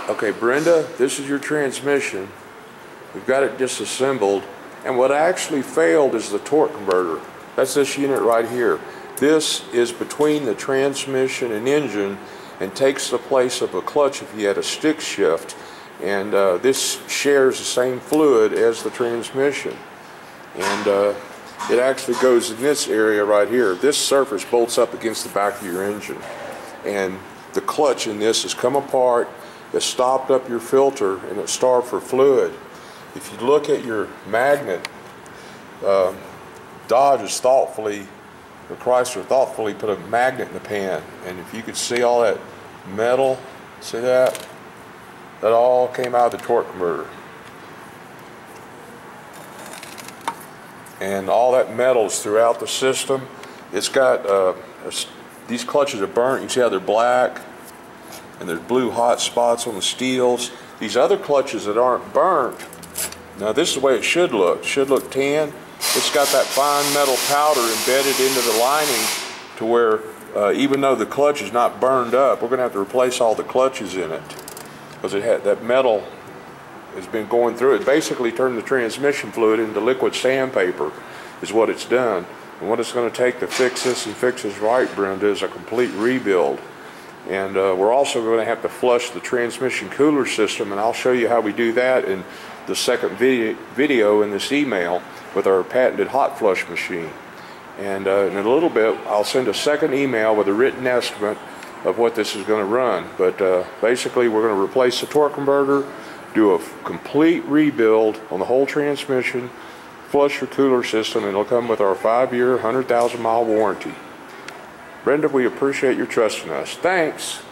Okay, Brenda, this is your transmission. We've got it disassembled, and what actually failed is the torque converter. That's this unit right here. This is between the transmission and engine and takes the place of a clutch if you had a stick shift, and this shares the same fluid as the transmission, and it actually goes in this area right here. This surface bolts up against the back of your engine, and the clutch in this has come apart. It stopped up your filter and it starved for fluid. If you look at your magnet, Dodge has thoughtfully, or Chrysler thoughtfully put a magnet in the pan, and if you could see all that metal, see that? That all came out of the torque converter. And all that metal is throughout the system. It's got, these clutches are burnt. You see how they're black? And there's blue hot spots on the steels. These other clutches that aren't burnt, now this is the way it should look. It should look tan. It's got that fine metal powder embedded into the lining to where even though the clutch is not burned up, we're going to have to replace all the clutches in it because it had that metal has been going through it. Basically turned the transmission fluid into liquid sandpaper is what it's done. And what it's going to take to fix this and fix this right, Brenda, is a complete rebuild. And we're also going to have to flush the transmission cooler system, and I'll show you how we do that in the second video in this email with our patented hot flush machine. And in a little bit I'll send a second email with a written estimate of what this is going to run. But basically we're going to replace the torque converter, do a complete rebuild on the whole transmission, flush your cooler system, and it'll come with our 5-year, 100,000 mile warranty. Brenda, we appreciate your trust in us. Thanks.